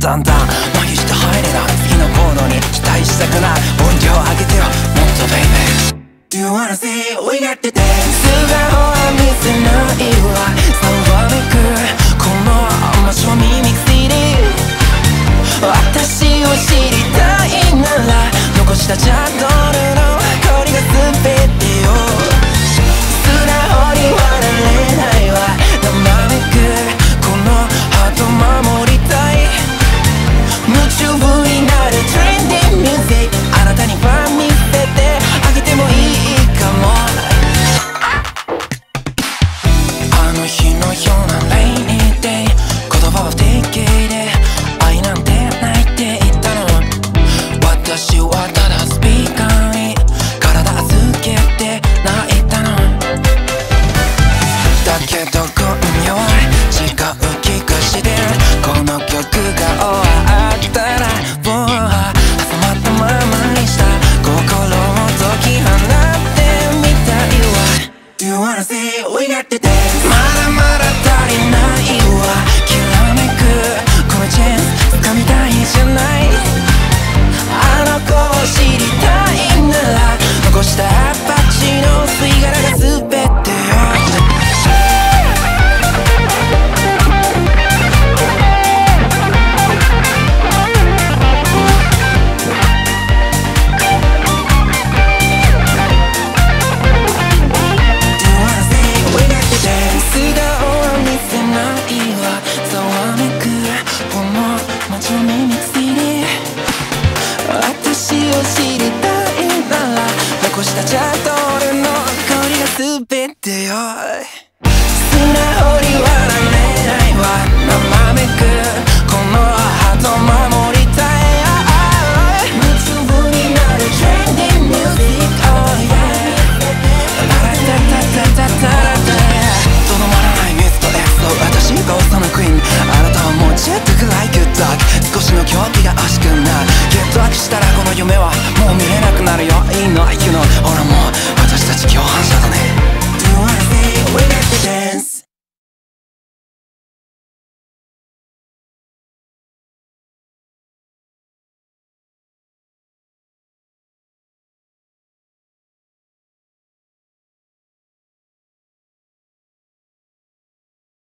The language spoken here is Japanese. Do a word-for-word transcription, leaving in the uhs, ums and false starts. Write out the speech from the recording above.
だんだん麻痺して入れない次のコードに期待したくない音量上げてよもっと baby Do you wanna see we got the dance 素顔は見せないわ騒ぐこの街を耳くせで私を知りたいなら残したチャットの氷が全てよ素直に笑えないわ生めくこのハート守りたい夢中になる Trending music あなたにファン見せてあげてもいいかもあの日のような Rainy day 言葉は不定形で愛なんてないって言ったの私はただスピーカーに体預けて泣いたのだけど今夜は違う気がしてこの曲が終わったらもう挟まったままにした心を解き放ってみたいわ Do you wanna see we got the dance まだまだ足りないわきらめくこのチャンス掴みたいじゃないあの子を知りたいなら残したアパッチの吸い殻が全てよ残したチャット俺の氷が全てよ素直に笑え